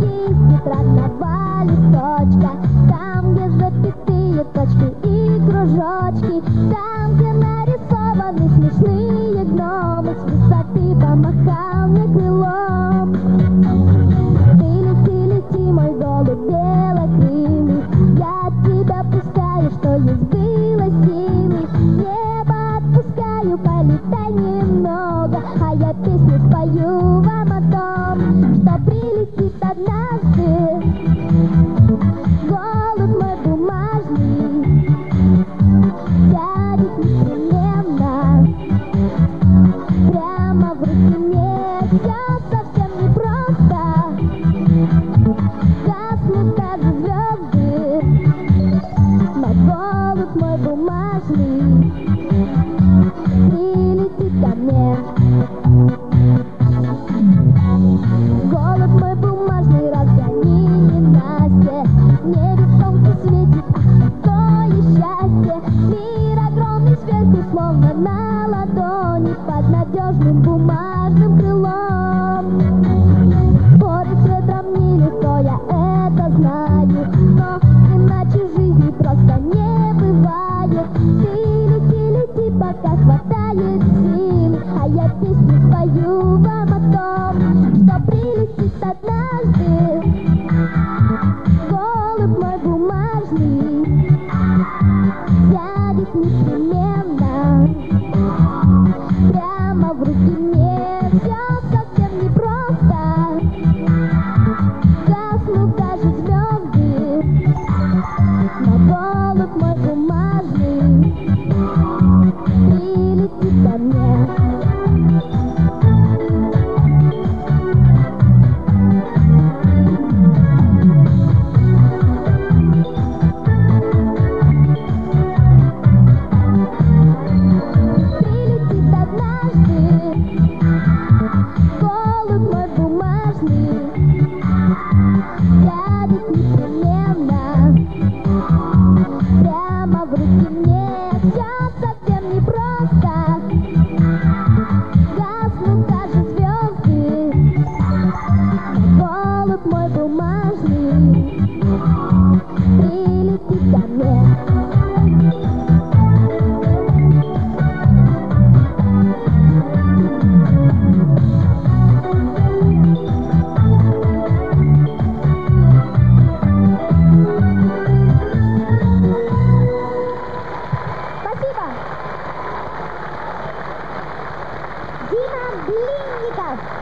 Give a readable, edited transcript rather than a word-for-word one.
из тетрадного листочка, там, где запятые точки и кружочки, там, где нарисованы смешные гномы, с высоты помахал мне крылом. Ты лети, лети, мой голубь белокрылый, я тебя пускаю, что есть было силы. Небо отпускаю, полетай немного, а я песню спою вам о том, что прилетит однажды голубь мой бумажный, сядет непременно прямо в руки мне. Все совсем непросто, гаснут даже звезды, но голубь мой бумажный прилетит ко мне. Голубь мой бумажный, разгони ненастье, в небе солнце светит, ах, какое счастье! Мир огромный сверху, словно на ладони, под надежным бумажным крылом. Спорить с ветром нелегко, я это знаю, но иначе жизни просто не бывает. Ты лети, лети, пока хватает сил, а я песню спою вам о том, что прилетит однажды голубь мой бумажный, сядет непременно прямо в руки мне. Все совсем непросто, гаснут даже звезды, но голубь мой бумажный прилетит ко мне. Прилетит однажды голубь мой бумажный, сядет непременно прямо в руки мне. Все совсем непросто, гаснут даже звезды, но голубь мой бумажный прилетит ко мне. Спасибо! Дима Блинников.